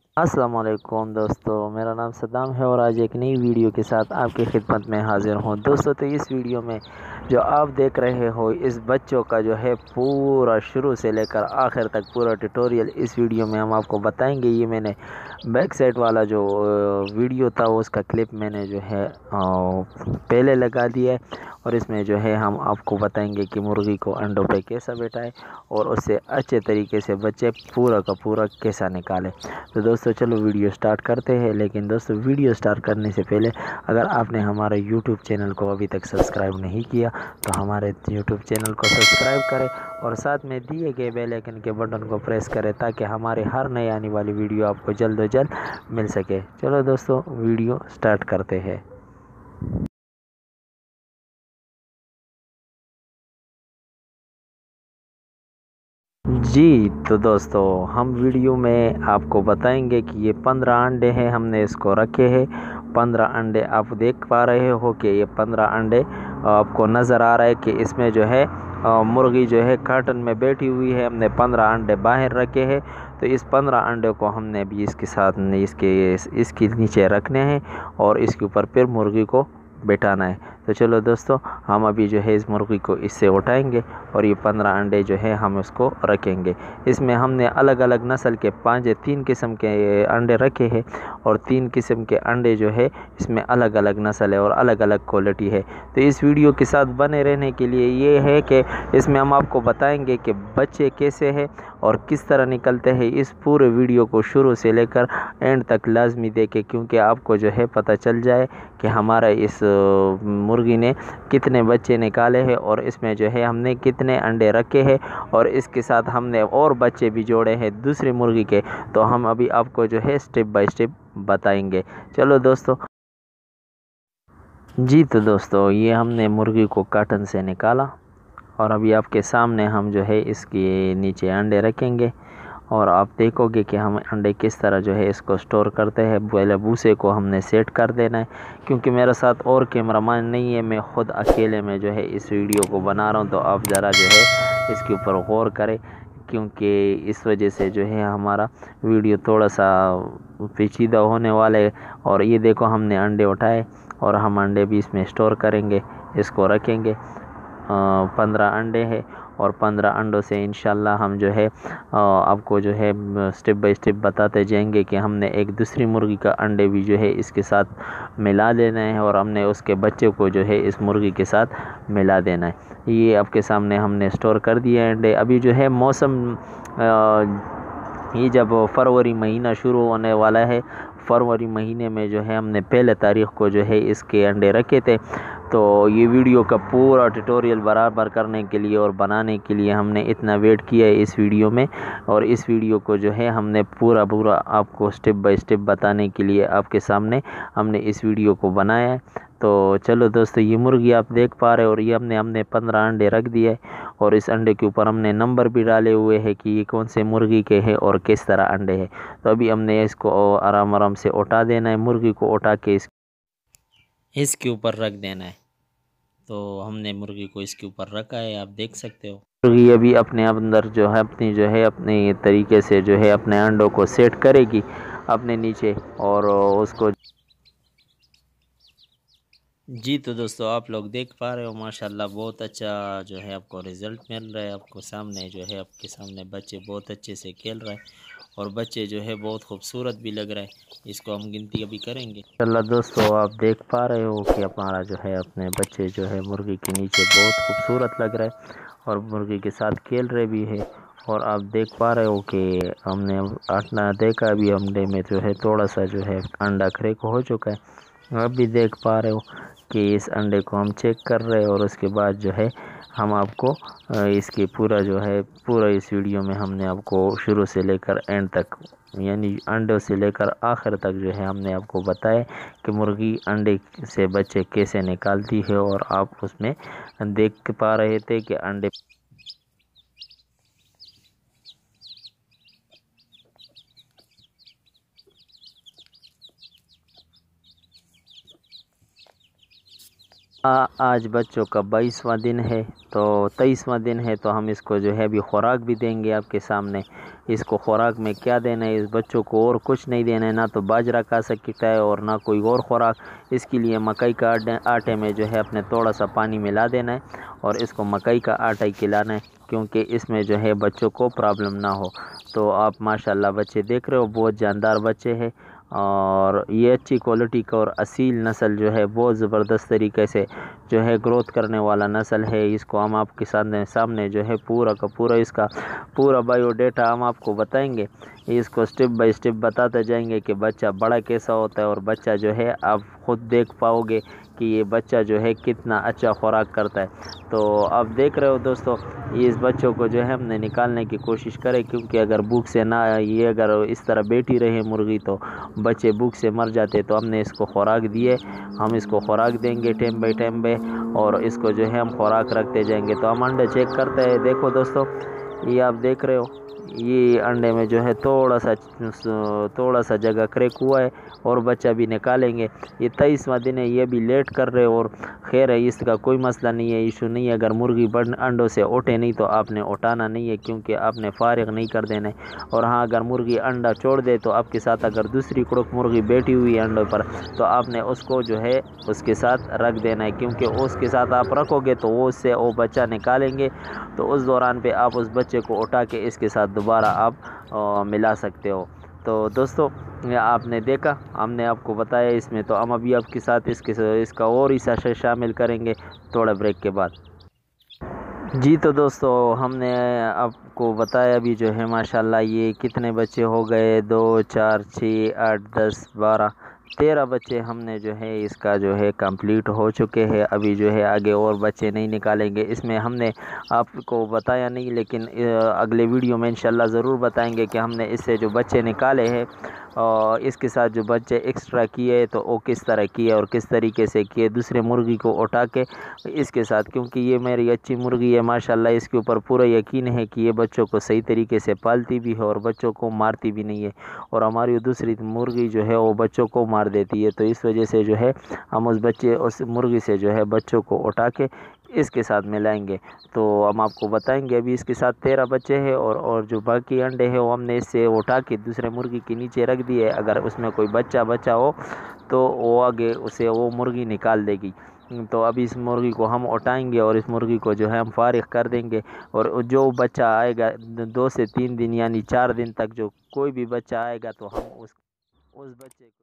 अस्सलाम वालेकुम दोस्तों, मेरा नाम सद्दाम है और आज एक नई वीडियो के साथ आपकी खिदमत में हाज़िर हूँ। दोस्तों, तो इस वीडियो में जो आप देख रहे हो, इस बच्चों का जो है पूरा शुरू से लेकर आखिर तक पूरा ट्यूटोरियल इस वीडियो में हम आपको बताएंगे। ये मैंने बैक साइड वाला जो वीडियो था उसका क्लिप मैंने जो है पहले लगा दिया है और इसमें जो है हम आपको बताएंगे कि मुर्गी को अंडों पे कैसा बैठाएं और उससे अच्छे तरीके से बच्चे पूरा का पूरा कैसा निकालें। तो दोस्तों चलो वीडियो स्टार्ट करते हैं। लेकिन दोस्तों, वीडियो स्टार्ट करने से पहले अगर आपने हमारे यूट्यूब चैनल को अभी तक सब्सक्राइब नहीं किया तो हमारे यूट्यूब चैनल को सब्सक्राइब करें और साथ में दिए गए बेल आइकन के बटन को प्रेस करें ताकि हमारे हर नई आने वाली वीडियो आपको जल्द से जल्द मिल सके। चलो दोस्तों, वीडियो स्टार्ट करते हैं। जी तो दोस्तों, हम वीडियो में आपको बताएंगे कि ये 15 अंडे हैं, हमने इसको रखे हैं। 15 अंडे आप देख पा रहे हो कि ये 15 अंडे आपको नज़र आ रहा है कि इसमें जो है मुर्गी जो है कार्टन में बैठी हुई है। हमने 15 अंडे बाहर रखे हैं। तो इस 15 अंडे को हमने अभी इसके साथ इसके नीचे रखने हैं और इसके ऊपर फिर मुर्गी को बैठाना है। तो चलो दोस्तों, हम अभी जो है इस मुर्गी को इससे उठाएंगे और ये 15 अंडे जो है हम उसको रखेंगे। इसमें हमने अलग अलग नस्ल के 3 किस्म के अंडे रखे हैं और 3 किस्म के अंडे जो है इसमें अलग अलग नस्ल है और अलग अलग क्वालिटी है। तो इस वीडियो के साथ बने रहने के लिए ये है कि इसमें हम आपको बताएंगे कि बच्चे कैसे हैं और किस तरह निकलते हैं। इस पूरे वीडियो को शुरू से लेकर एंड तक लाजमी देखें, क्योंकि आपको जो है पता चल जाए कि हमारा इस मुर्गी ने कितने बच्चे निकाले हैं और इसमें जो है हमने कितने अंडे रखे हैं और इसके साथ हमने और बच्चे भी जोड़े हैं दूसरी मुर्गी के। तो हम अभी आपको जो है स्टेप बाय स्टेप बताएंगे। चलो दोस्तों। जी तो दोस्तों, ये हमने मुर्गी को कार्टन से निकाला और अभी आपके सामने हम जो है इसके नीचे अंडे रखेंगे और आप देखोगे कि हम अंडे किस तरह जो है इसको स्टोर करते हैं। पहले भूसे को हमने सेट कर देना है, क्योंकि मेरे साथ और कैमरामैन नहीं है, मैं ख़ुद अकेले में जो है इस वीडियो को बना रहा हूँ। तो आप ज़रा जो है इसके ऊपर गौर करें, क्योंकि इस वजह से जो है हमारा वीडियो थोड़ा सा पेचीदा होने वाला है। और ये देखो, हमने अंडे उठाए और हम अंडे भी इसमें स्टोर करेंगे, इसको रखेंगे। 15 अंडे हैं और 15 अंडों से इंशाल्लाह हम जो है आपको जो है स्टेप बाय स्टेप बताते जाएंगे कि हमने एक दूसरी मुर्गी का अंडे भी जो है इसके साथ मिला देना है और हमने उसके बच्चे को जो है इस मुर्गी के साथ मिला देना है। ये आपके सामने हमने स्टोर कर दिए अंडे। अभी जो है मौसम ये जब फरवरी महीना शुरू होने वाला है, फरवरी महीने में जो है हमने पहले तारीख़ को जो है इसके अंडे रखे थे। तो ये वीडियो का पूरा ट्यूटोरियल बराबर करने के लिए और बनाने के लिए हमने इतना वेट किया है इस वीडियो में, और इस वीडियो को जो है हमने पूरा आपको स्टेप बाय स्टेप बताने के लिए आपके सामने हमने इस वीडियो को बनाया है। तो चलो दोस्तों, ये मुर्गी आप देख पा रहे हो और ये हमने 15 अंडे रख दिए और इस अंडे के ऊपर हमने नंबर भी डाले हुए हैं कि ये कौन से मुर्गी के हैं और किस तरह अंडे हैं। तो अभी हमने इसको आराम आराम से उठा देना है, मुर्गी को उठा के इसके ऊपर रख देना है। तो हमने मुर्गी को इसके ऊपर रखा है, आप देख सकते हो। मुर्गी अभी अपने अंदर जो है अपने तरीके से जो है अपने अंडों को सेट करेगी अपने नीचे और उसको। जी तो दोस्तों, आप लोग देख पा रहे हो माशाल्लाह बहुत अच्छा जो है आपको रिज़ल्ट मिल रहा है। आपको सामने जो है आपके सामने बच्चे बहुत अच्छे से खेल रहे हैं और बच्चे जो है बहुत खूबसूरत भी लग रहा है। इसको हम गिनती अभी करेंगे। चलो दोस्तों, आप देख पा रहे हो कि हमारा जो है अपने बच्चे जो है मुर्गी के नीचे बहुत खूबसूरत लग रहा है और मुर्गी के साथ खेल रहे भी है। और आप देख पा रहे हो कि हमने अंडा देखा, अभी अंडे में जो है थोड़ा सा जो है अंडा क्रैक हो चुका है। आप भी देख पा रहे हो कि इस अंडे को हम चेक कर रहे हैं और उसके बाद जो है हम आपको इसकी पूरा इस वीडियो में हमने आपको शुरू से लेकर एंड तक, यानी अंडों से लेकर आखिर तक जो है हमने आपको बताया कि मुर्गी अंडे से बच्चे कैसे निकालती है। और आप उसमें देख पा रहे थे कि अंडे आज बच्चों का 22वां दिन है, तो 23वां दिन है। तो हम इसको जो है अभी खुराक भी देंगे आपके सामने। इसको खुराक में क्या देना है। इस बच्चों को और कुछ नहीं देना है, ना तो बाजरा खा सकता है और ना कोई और खुराक। इसके लिए मकई का आटे में जो है अपने थोड़ा सा पानी मिला देना है और इसको मकई का आटा ही खिलाना है, क्योंकि इसमें जो है बच्चों को प्रॉब्लम ना हो। तो आप माशाल्लाह बच्चे देख रहे हो, बहुत जानदार बच्चे हैं और ये अच्छी क्वालिटी का और असील नस्ल जो है बहुत ज़बरदस्त तरीके से जो है ग्रोथ करने वाला नस्ल है। इसको हम आपके सामने जो है पूरा का पूरा इसका पूरा बायोडेटा हम आपको बताएंगे। इसको स्टेप बाय स्टेप बताते जाएंगे कि बच्चा बड़ा कैसा होता है और बच्चा जो है आप खुद देख पाओगे कि ये बच्चा जो है कितना अच्छा खुराक करता है। तो आप देख रहे हो दोस्तों, इस बच्चों को जो है हमने निकालने की कोशिश करें, क्योंकि अगर भूख से ना ये अगर इस तरह बैठी रहे मुर्गी तो बच्चे भूख से मर जाते। तो हमने इसको खुराक दिए, हम इसको खुराक देंगे टाइम बाय टाइम पे और इसको जो है हम खुराक रखते जाएंगे। तो हम अंडे चेक करते हैं। देखो दोस्तों, ये आप देख रहे हो, ये अंडे में जो है थोड़ा सा जगह क्रैक हुआ है और बच्चा भी निकालेंगे। ये 23वां दिन है, ये भी लेट कर रहे हो और खैर है, इसका कोई मसला नहीं है, इशू नहीं है। अगर मुर्गी अंडों से उठे नहीं तो आपने उठाना नहीं है, क्योंकि आपने फारिग नहीं कर देना है। और हाँ, अगर मुर्गी अंडा छोड़ दे तो आपके साथ अगर दूसरी कुड़क मुर्गी बैठी हुई है अंडों पर तो आपने उसको जो है उसके साथ रख देना है, क्योंकि उसके साथ आप रखोगे तो वो उससे वो बच्चा निकालेंगे। तो उस दौरान पे आप उस बच्चे को उठा के इसके साथ दोबारा आप मिला सकते हो। तो दोस्तों, आपने देखा, हमने आपको बताया इसमें। तो हम अभी आपके साथ इसका और हिस्सा शामिल करेंगे थोड़ा ब्रेक के बाद। जी तो दोस्तों, हमने आपको बताया भी जो है माशाल्लाह ये कितने बच्चे हो गए, 2 4 6 8 10 12 13 बच्चे हमने जो है इसका जो है कंप्लीट हो चुके हैं। अभी जो है आगे और बच्चे नहीं निकालेंगे। इसमें हमने आपको बताया नहीं, लेकिन अगले वीडियो में इंशाल्लाह ज़रूर बताएंगे कि हमने इससे जो बच्चे निकाले हैं और इसके साथ जो बच्चे एक्स्ट्रा किए तो वो किस तरह किए और किस तरीके से किए, दूसरे मुर्गी को उठा के इसके साथ। क्योंकि ये मेरी अच्छी मुर्गी है माशाल्लाह, इसके ऊपर पूरा यकीन है कि ये बच्चों को सही तरीके से पालती भी है और बच्चों को मारती भी नहीं है। और हमारी दूसरी मुर्गी जो है वो बच्चों को मार देती है। तो इस वजह से जो है हम उस मुर्गी से जो है बच्चों को उठा के इसके साथ मिलाएंगे। तो हम आपको बताएंगे। अभी इसके साथ 13 बच्चे हैं और जो बाकी अंडे हैं वो हमने इससे उठा के दूसरे मुर्गी के नीचे रख दिए। अगर उसमें कोई बच्चा हो तो वो आगे उसे वो मुर्गी निकाल देगी। तो अभी इस मुर्गी को हम उठाएंगे और इस मुर्गी को जो है हम फारिग कर देंगे। और जो बच्चा आएगा 2 से 3 दिन यानी 4 दिन तक जो कोई भी बच्चा आएगा तो हम उस बच्चे